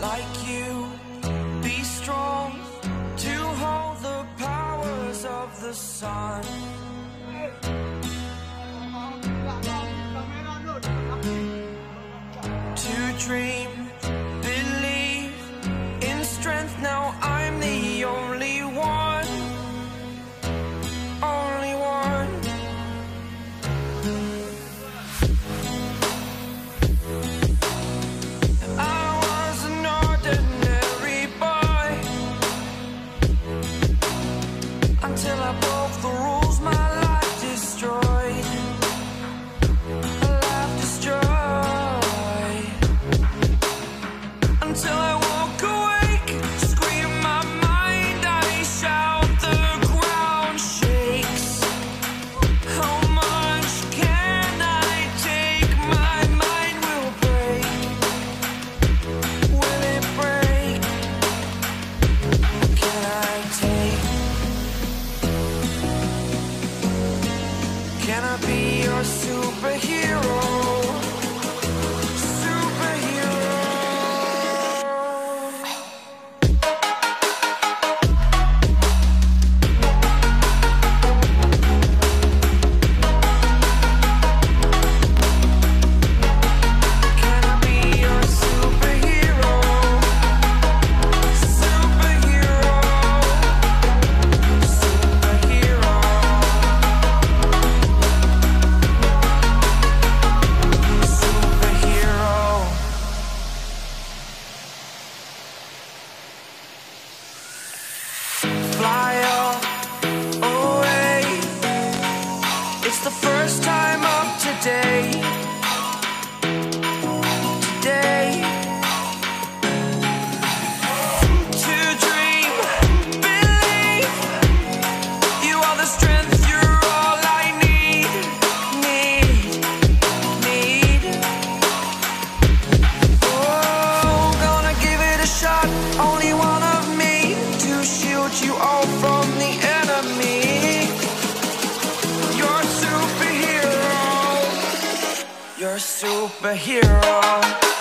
like you. Be strong to hold the powers of the sun. To dream, believe in strength. Now I'm the only one. Only one. I was an ordinary boy until I broke the rules. My life destroyed. A life destroyed. Until I woke awake, scream my mind, I shout, the ground shakes. How much can I take? My mind will break. Will it break? Can I take? Can I be your superhero? Superhero. Can I be your superhero? Superhero. Superhero. Superhero. Fly away. It's the first time of today. Today. To dream, believe. You are the strength, you're all I need. Need. Oh, gonna give it a shot. Only one of me to shield you all from the enemy. You're a superhero. You're a superhero.